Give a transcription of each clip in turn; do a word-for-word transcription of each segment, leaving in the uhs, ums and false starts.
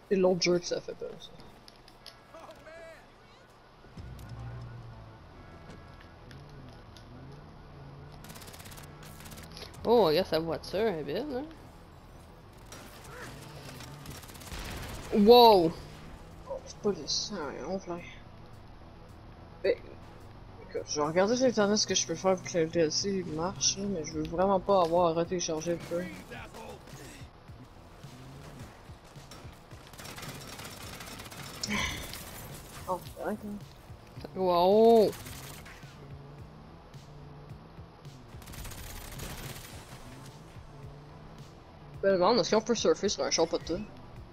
C'est l'autre jeu que ça fait peur, ça. Oh, regarde sa voiture, elle est belle, hein? Wow! Oh, c'est pas des ça, on fly. Ben, écoute, je vais regarder sur internet ce que je peux faire pour que le D L C marche, là, mais je veux vraiment pas avoir à retélécharger le jeu. Oh, c'est correct, hein. Wow! Ben, le monde, est-ce qu'on peut surfer sur un champ pas de tout?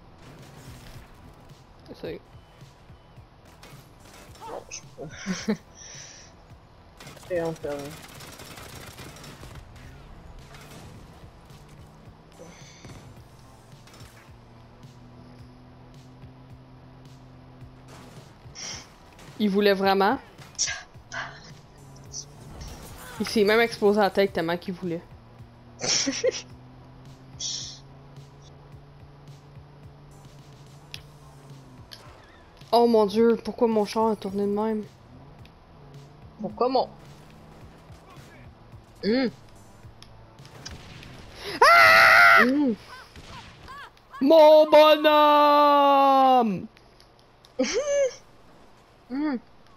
Essaye. Non, je peux pas. Et on fait. Il voulait vraiment. Il s'est même explosé la tête tellement qu'il voulait. Oh mon dieu, pourquoi mon char a tourné de même? Pourquoi mon. Hum! Ah! Mmh. Mon bonhomme! Hum!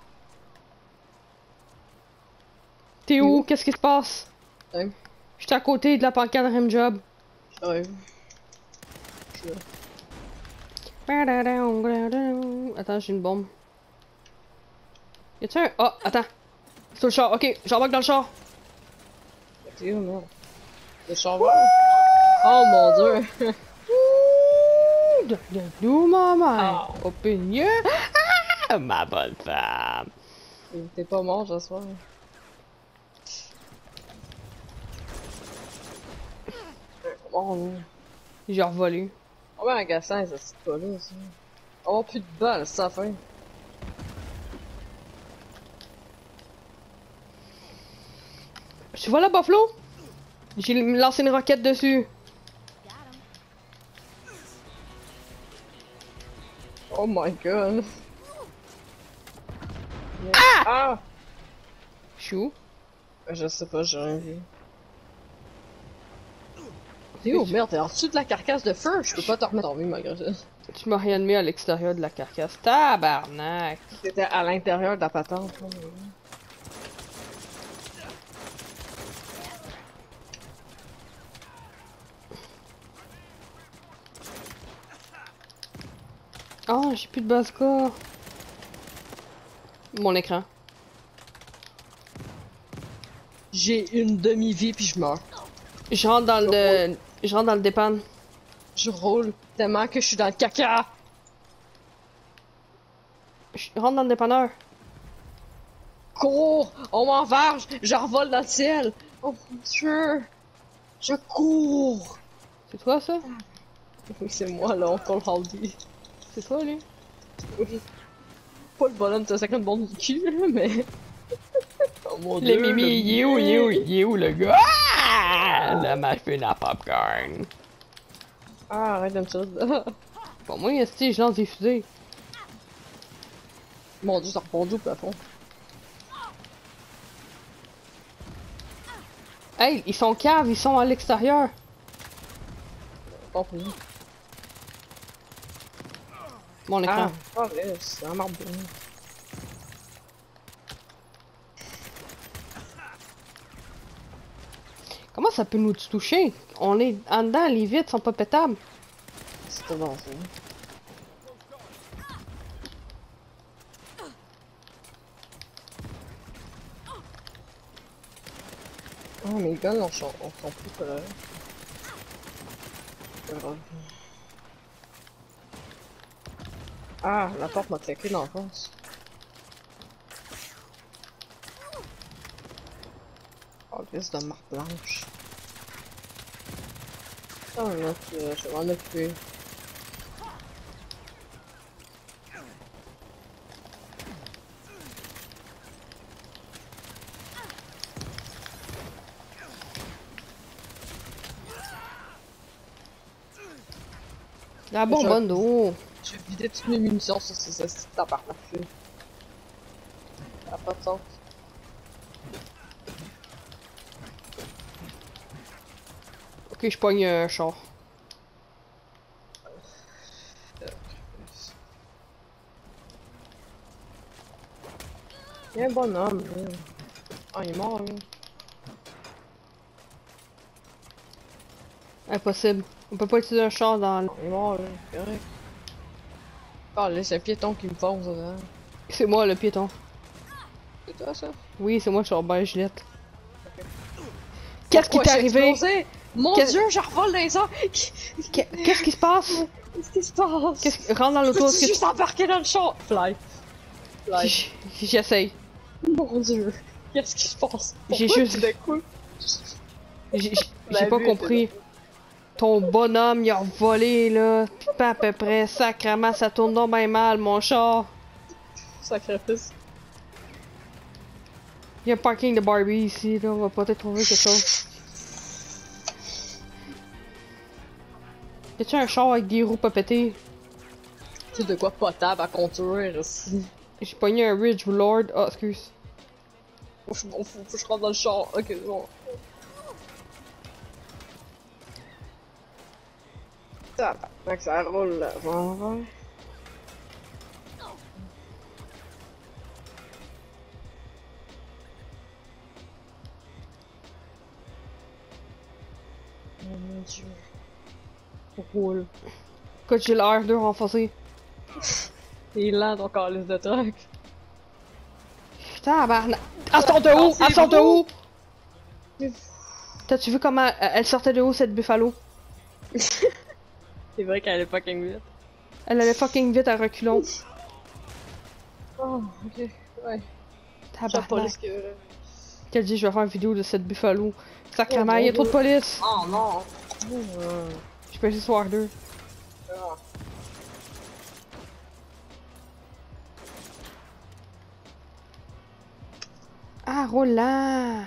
T'es où? Qu'est-ce qui se passe? Ouais. J'étais à côté de la pancarte Rimjob. Ouais. Je suis là. Attends, j'ai une bombe. Y'a-tu un... Oh, attends. C'est sur le char. Ok, j'embarque dans le char. T'es où, non? Le char vert? Oh mon dieu! Donne-nous ma main. Oh. Opinion. Ah, ma bonne femme. T'es pas mort, j'espère. Oh non. J'ai revolé. Oh ben agaçant, ça c'est pas là, ça. Oh, plus de balles, c'est ça fin. Tu vois là, Buffalo? J'ai lancé une roquette dessus. Oh my god. Ah! Ah! Je suis où? Je sais pas, j'ai rien vu. T'es où? Merde, t'es en dessous de la carcasse de feu! Je peux pas te remettre en vie malgré ça. Tu m'as rien mis à l'extérieur de la carcasse. Tabarnak! T'étais à l'intérieur de la patente. Là. Oh, j'ai plus de bazooka. Mon écran. J'ai une demi-vie puis je meurs. Je rentre dans le... Je rentre dans le dépanne. Je roule tellement que je suis dans le caca! Je rentre dans le dépanneur. Cours! On m'enverge! Je revole dans le ciel! Oh mon dieu! Je cours! C'est toi, ça? Oui, c'est moi, là, Uncle Haldy. C'est toi, lui? Oui. Pas le bonhomme de cinquante bombes du cul, mais... Oh mon Le dieu! mimi, le il est où, il est où, il est où, le gars? Ah! La machine à popcorn. Ah, arrête de me tirer dedans. Bon, moi, esti, je lance des fusées. Mon dieu, ça rebondit au plafond. Hey, ils sont caves, ils sont à l'extérieur. Pas pour nous. Mon écran. Ah, pas vrai, c'est un marbre. Comment ça peut nous toucher? On est en dedans, les vitres sont pas pétables. C'était bon, ça. Oh, mes guns, on sont, on sont plus que là. Ah, la porte m'a claqué dans le face. Oh, liste de marque blanche. Oh, là, je vais m'en occuper. La bonbonne d'eau. Je vais vider toutes mes munitions sur ces astuces de tabarnak. Ça n'a pas de sens. Ok, je pogne un char. Il y a un bonhomme, là. Ah, il est mort, là. Impossible. On peut pas utiliser un char dans le... Il est mort, là. C'est correct. Ah, là, c'est un piéton qui me fonce dedans. C'est moi le piéton. C'est toi, ça? Oui, c'est moi, je suis en beige gilette. Qu'est-ce qui Pourquoi t'est j'ai arrivé? explosé? Mon Qu'est- dieu, je revole dans les airs! Qu'est-ce qui se passe? Qu'est-ce qui se passe? Qu'est-ce qui... Rentre dans l'auto. Je est-ce suis que juste embarqué dans le champ! Fly. Fly. J- J'essaye. Mon dieu. Qu'est-ce qui se passe? J'ai Pourquoi juste- tout d'un coup? J'ai La j'ai pas vue compris. Ton bonhomme, il a volé, là. Pas à peu près. Sacrement, ça tourne donc bien mal, mon char. Sacrifice. Il y a un parking de Barbie ici, là. On va peut-être trouver quelque chose. Y a-tu un char avec des roues pas pétées? Tu sais de quoi potable à conduire aussi. J'ai pogné un Ridge Lord. Ah, excuse. Faut que je faut, faut que je rentre dans le char. Ok, bon. Ça, fait que ça roule là. Bon, ouais. Oh mon dieu. Roule. Écoute, j'ai l'air deux renforcé. Il est lent ton calice de truc. Tabarnak. Elle sort de où? Elle sort de où? T'as-tu vu comment euh, elle sortait de où, cette buffalo? C'est vrai qu'elle est fucking vite. Elle allait fucking vite à reculons. Oh, ok, ouais. J'ai la Tabarnak. police qui est là. Qu'elle dit, je vais faire une vidéo de cette buffalo. Sacrément, Oh, il y a mon trop de Dieu. police. Oh non! Oh, Je peux juste voir deux. ah. Ah, Roland!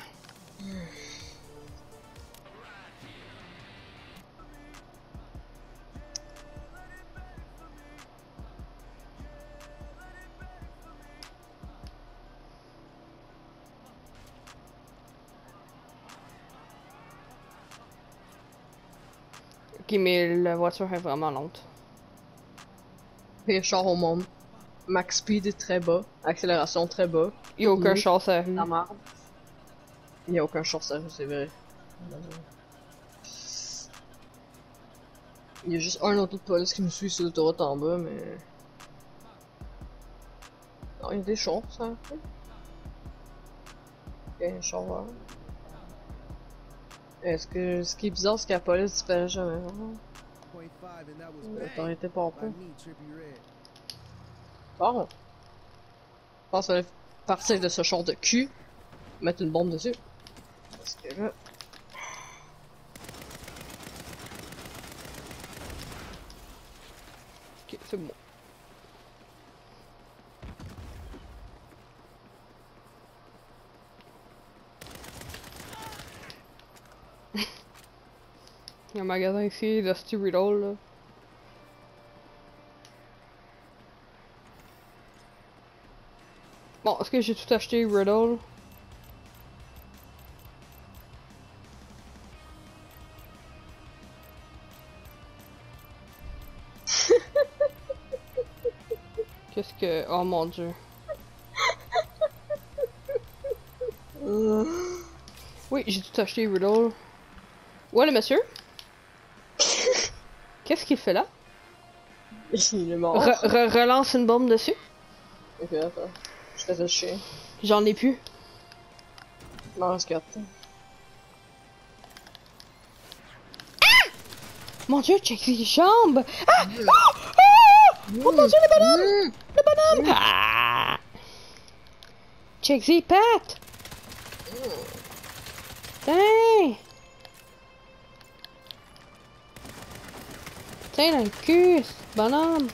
Ok, mais la voiture est vraiment lente. Pire char au monde. Max speed est très bas. Accélération très bas. Il y a aucun Oui. char sur la rue. La merde. Il n'y a aucun char sérieux, c'est vrai. Il y a juste un auto de police qui me suit sur l'autoroute en bas, mais... Non, il y a des chars, ça. Il y a un char vert. Est-ce que... Ce qui est bizarre, c'est que la police disparaît jamais. T'aurais été pas pas. Bon. Je pense qu'il fallait partir de ce char de cul. Mettre une bombe dessus. Parce que là... Ok, c'est bon. Il y a un magasin ici, de Stu Riddle, là. Bon, est-ce que j'ai tout acheté, Riddle? Qu'est-ce que... Oh mon dieu. Oui, j'ai tout acheté, Riddle. Ouais, le monsieur? Qu'est-ce qu'il fait là? Il est mort. Re- re- relance une bombe dessus? Ok, attends. Je fais le chien. J'en ai plus. Il m'en reste quatre. Mon dieu, check ses jambes! Ah! Oh! Oh! Oh mon dieu, le bonhomme! Le bonhomme! Ah! Check ses pattes! Tiens! Tiens dans le cul, ce bonhomme!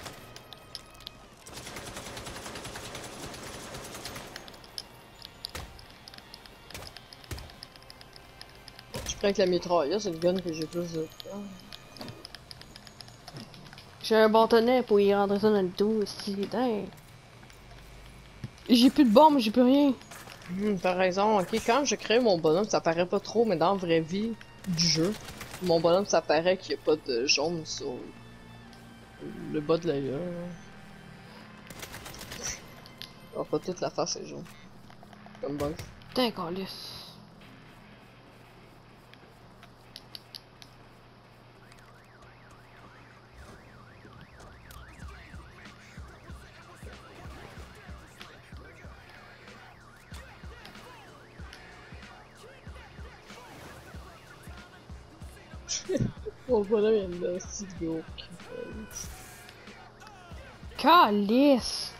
Je prends avec la mitrailleuse, c'est le gun que j'ai plus de... J'ai un bâtonnet pour y rentrer ça dans le dos, si putain. J'ai plus de bombe, j'ai plus rien. Hum, t'as raison, ok, quand je crée mon bonhomme, ça paraît pas trop, mais dans la vraie vie du jeu, mon bonhomme, ça paraît qu'il y a pas de jaune sur le bas de l'œil. Oh, pas toute la face est jaune. Comme bug. Putain, câlisse. Mon bonhomme, il y a une petite gros qui Câlisse.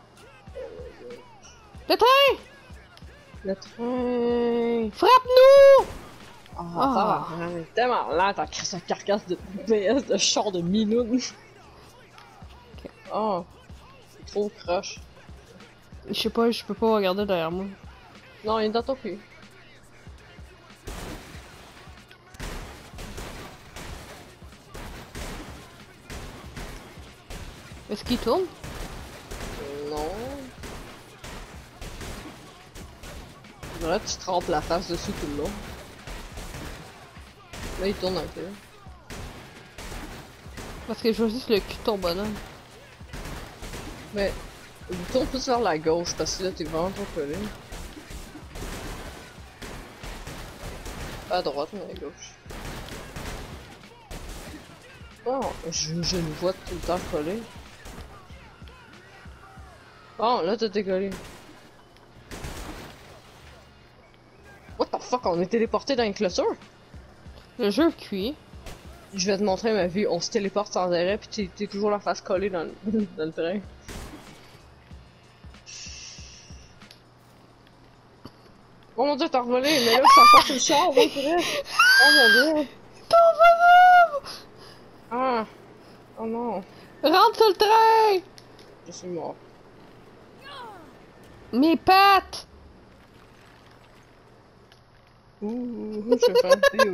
Le train! Le train! Frappe-nous! Ah, Ah. ça va, elle est tellement lente en sa carcasse de B S de char de minoune. Oh, c'est trop croche. Je sais pas, je peux pas regarder derrière moi. Non, il est dans ton cul. Est-ce qu'il tourne? Non. Là, tu trempes la face dessus tout le long. Là, il tourne un peu. Parce que je vois juste le cul de ton bonhomme. Mais, il tourne plus vers la gauche parce que là, t'es vraiment trop collé. Pas à droite, mais à gauche. Bon, je, je le vois tout le temps collé. Bon, là, t'es décollé. What the fuck, on est téléporté dans une clôture? Le jeu cuit. Je vais te montrer ma vie, on se téléporte sans arrêt pis t'es- t'es toujours la face collée dans le, dans le train. Oh mon dieu, t'as revolé, mais là, ça passe le char, oui, c'est vrai. Oh mon dieu. Ton bonhomme! Ah. Oh non. Rentre sur le train! Je suis mort. Mes pattes! Ouh, je fais un P